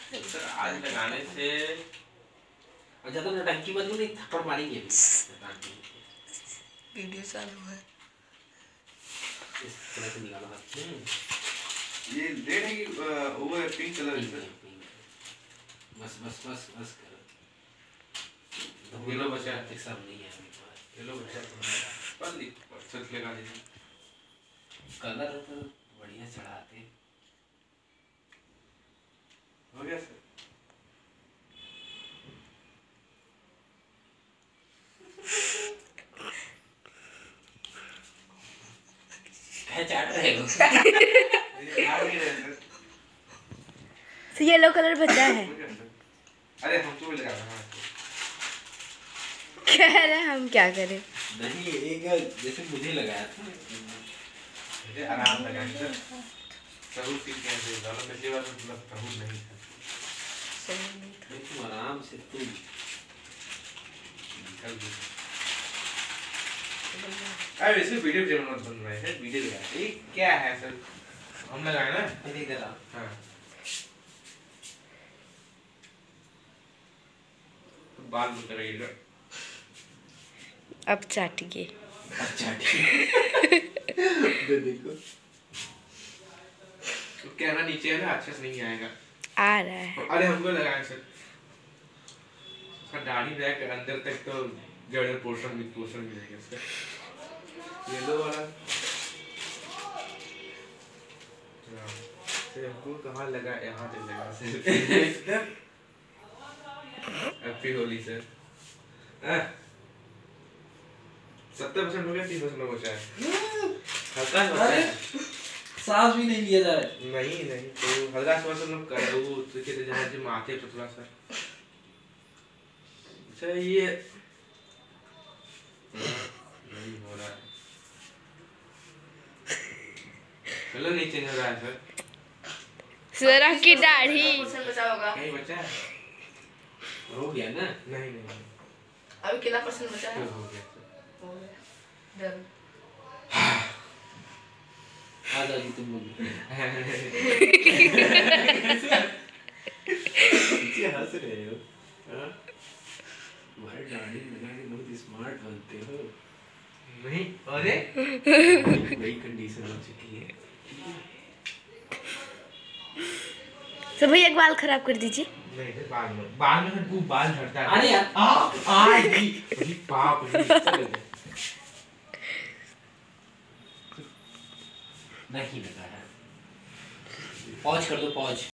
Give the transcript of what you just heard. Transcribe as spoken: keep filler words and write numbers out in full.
Sir आज लगाने से और ज्यादा नौटंकी मत करो, नहीं थप्पड़ मारेंगे अभी। वीडियो चालू है। इस तरह से निकालो हाथ। ये रेड है कि वो है पिंक कलर है? बस बस बस बस करो। ये लो बचा एक सब नहीं है अभी पास। ये लो बचा पर लिख सच लगा दीजिए। कलर तो बढ़िया चढ़ाते। हो गया सर? क्या चाट रहे हो? ये आ नहीं रहे सर। तो येलो कलर बचा है। अरे हमको भी लगा रहा है। कह रहे हम क्या करें? नहीं एक जैसे मुझे लगाया था। मुझे आराम लगा सर। सहूर सीख गए थे ज़्यादा पिछली बार मतलब सहूर नहीं था। सही नहीं था। तुम आराम से तुम निकल गए। अरे वैसे वीडियो जरूर मत बन रहे हैं वीडियो लगा। ये क्या है सर? हम लगाए ना? ये इधर आओ। हाँ। तो बाल मुझ करेगा। अब चाटिए। अच्छा ठीक। दे देखो। तो कहना नीचे है ना अच्छे से नहीं आएगा। आ रहा है। अरे हमको लगाए सर। सर दाढ़ी रह के अंदर तक तो जड़र पोर्शन में पोर्शन मिलेगा सर। येलो वाला। सर हमको कहाँ लगा यहाँ तक लगा सर। Happy Holi sir. सत्तर परसेंट हो गया तीस परसेंट बचा है। हल्का बचा है। सांस भी नहीं लिया जा रहा है। नहीं नहीं तो हल्का सा मतलब लोग कर वो तो कहते जहाँ जो माथे पे थोड़ा सा अच्छा ये नहीं हो रहा है। चलो नहीं चेंज हो रहा है सर। सर आपकी दाढ़ी बचा होगा। कहीं बचा है? हो गया ना? नहीं नहीं अभी कितना परसेंट बचा है? हो गया सर। हो गया। डन। आ जाओ जी तुम लोग। पीछे हंस रहे हो। हाँ? तुम्हारे दाढ़ी लगा के बहुत स्मार्ट बनते हो। नहीं अरे नई कंडीशन हो चुकी है। सर भैया एक बाल खराब कर दीजिए। नहीं नहीं बाल में बाल में वो बाल झड़ता है। अरे यार आ आ जी पाप जी नहीं लगा है। पॉज कर दो पॉज।